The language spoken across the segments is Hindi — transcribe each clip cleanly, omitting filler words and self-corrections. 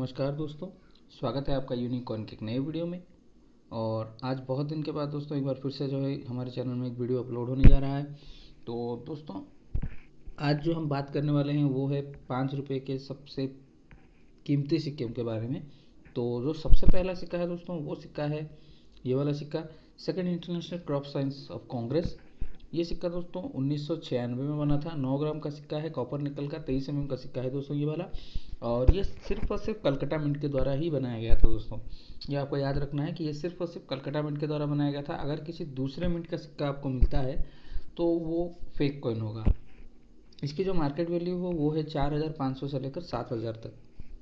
नमस्कार दोस्तों, स्वागत है आपका यूनिकॉर्न के एक नए वीडियो में। और आज बहुत दिन के बाद दोस्तों एक बार फिर से जो है हमारे चैनल में एक वीडियो अपलोड होने जा रहा है। तो दोस्तों आज जो हम बात करने वाले हैं वो है 5 रुपये के सबसे कीमती सिक्के के बारे में। तो जो सबसे पहला सिक्का है दोस्तों वो सिक्का है ये वाला सिक्का, second international crop science of congress. ये सिक्का दोस्तों 1996 में बना था। 9 ग्राम का सिक्का है, कॉपर निकल का, 23 mm का सिक्का है दोस्तों ये वाला। और ये सिर्फ और सिर्फ कलकत्ता मिंट के द्वारा ही बनाया गया था दोस्तों। ये आपको याद रखना है कि ये सिर्फ और सिर्फ कलकत्ता मिंट के द्वारा बनाया गया था। अगर किसी दूसरे मिंट का सिक्का आपको मिलता है तो वो फेक कॉइन होगा। इसकी जो मार्केट वैल्यू हो वो है 4500 से लेकर 7000 तक।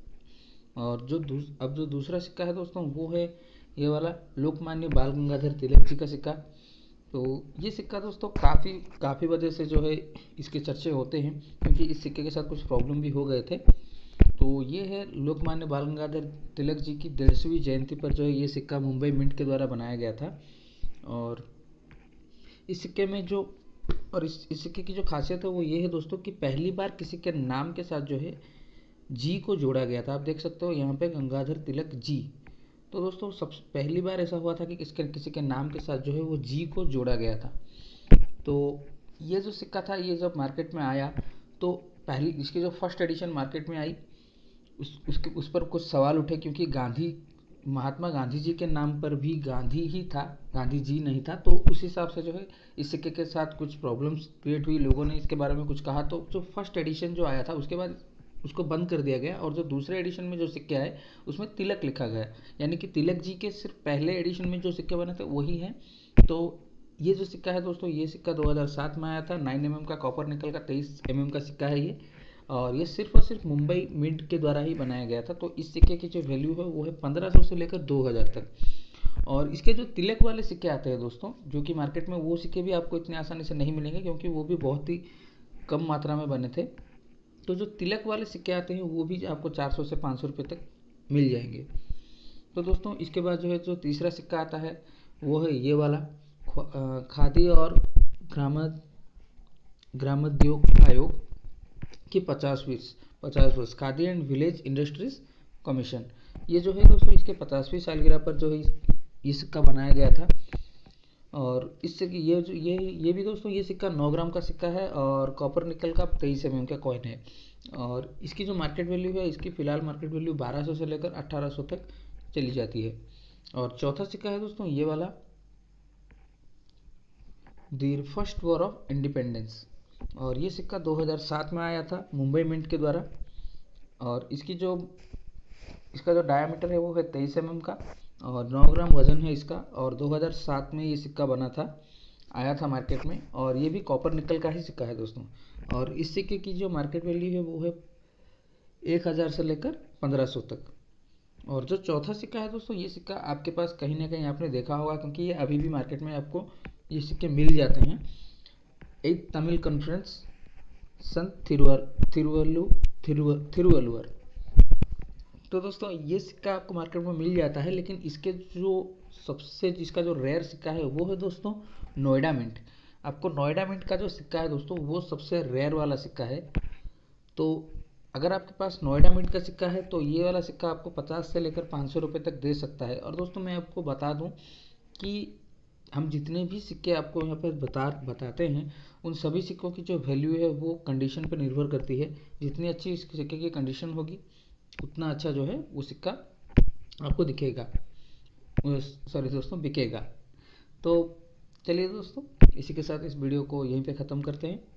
और अब जो दूसरा सिक्का है दोस्तों वो है ये वाला लोकमान्य बाल गंगाधर तिलक जी का सिक्का। तो ये सिक्का दोस्तों काफ़ी वजह से जो है इसके चर्चे होते हैं, क्योंकि इस सिक्के के साथ कुछ प्रॉब्लम भी हो गए थे। तो ये है लोकमान्य बाल गंगाधर तिलक जी की 150वीं जयंती पर जो है ये सिक्का मुंबई मिंट के द्वारा बनाया गया था। और इस सिक्के में जो इस सिक्के की जो खासियत है वो ये है दोस्तों कि पहली बार किसी के नाम के साथ जो है जी को जोड़ा गया था। आप देख सकते हो यहाँ पे गंगाधर तिलक जी। तो दोस्तों सबसे पहली बार ऐसा हुआ था कि किसी के नाम के साथ जो है वो जी को जोड़ा गया था। तो ये जो सिक्का था ये जब मार्केट में आया तो पहली इसकी जो फर्स्ट एडिशन मार्केट में आई उस पर कुछ सवाल उठे, क्योंकि महात्मा गांधी जी के नाम पर भी गांधी ही था, गांधी जी नहीं था। तो उस हिसाब से जो है इस सिक्के के साथ कुछ प्रॉब्लम्स क्रिएट हुई, लोगों ने इसके बारे में कुछ कहा। तो जो फर्स्ट एडिशन जो आया था उसके बाद उसको बंद कर दिया गया, और जो दूसरे एडिशन में जो सिक्के आए उसमें तिलक लिखा गया, यानी कि तिलक जी के सिर्फ पहले एडिशन में जो सिक्के बने थे वही हैं। तो ये जो सिक्का है दोस्तों ये सिक्का 2007 में आया था। 9 mm का कॉपर निकल का 23 mm का सिक्का है ये। और ये सिर्फ और सिर्फ मुंबई मिंट के द्वारा ही बनाया गया था। तो इस सिक्के की जो वैल्यू है वो है 1500 से लेकर 2000 तक। और इसके जो तिलक वाले सिक्के आते हैं दोस्तों, जो कि मार्केट में वो सिक्के भी आपको इतनी आसानी से नहीं मिलेंगे, क्योंकि वो भी बहुत ही कम मात्रा में बने थे। तो जो तिलक वाले सिक्के आते हैं वो भी आपको 400 से 500 रुपये तक मिल जाएंगे। तो दोस्तों इसके बाद जो है जो तीसरा सिक्का आता है वो है ये वाला, खादी और ग्रामोद्योग आयोग की 50 वर्ष Khadi and village industries commission. ये जो है दोस्तों इसके 50वीं सालगिरह पर जो है ये सिक्का बनाया गया था। और इससे ये भी दोस्तों ये सिक्का 9 ग्राम का सिक्का है और कॉपर निकल का 23 mm का कॉइन है। और इसकी जो मार्केट वैल्यू है, इसकी फ़िलहाल मार्केट वैल्यू 1200 से लेकर 1800 तक चली जाती है। और चौथा सिक्का है दोस्तों ये वाला, the first war of independence. और ये सिक्का 2007 में आया था मुंबई मिंट के द्वारा। और इसका जो डायामीटर है वो है 23 mm का और 9 ग्राम वजन है इसका। और 2007 में ये सिक्का बना था, आया था मार्केट में। और ये भी कॉपर निकल का ही सिक्का है दोस्तों। और इस सिक्के की जो मार्केट वैल्यू है वो है 1000 से लेकर 1500 तक। और जो चौथा सिक्का है दोस्तों ये सिक्का आपके पास कहीं ना कहीं आपने देखा होगा, क्योंकि ये अभी भी मार्केट में आपको ये सिक्के मिल जाते हैं। एक तमिल कॉन्फ्रेंस संत थिरुवल्लुवर। तो दोस्तों ये सिक्का आपको मार्केट में मिल जाता है, लेकिन इसका जो रेयर सिक्का है वो है दोस्तों नोएडा मिंट। आपको नोएडा मिंट का जो सिक्का है दोस्तों वो सबसे रेयर वाला सिक्का है। तो अगर आपके पास नोएडा मिंट का सिक्का है तो ये वाला सिक्का आपको 50 से लेकर 500 रुपये तक दे सकता है। और दोस्तों मैं आपको बता दूं कि हम जितने भी सिक्के आपको यहाँ पर बताते हैं उन सभी सिक्कों की जो वैल्यू है वो कंडीशन पर निर्भर करती है। जितनी अच्छी इस सिक्के की कंडीशन होगी उतना अच्छा जो है वो सिक्का आपको दिखेगा, सॉरी दोस्तों बिकेगा। तो चलिए दोस्तों इसी के साथ इस वीडियो को यहीं पे ख़त्म करते हैं।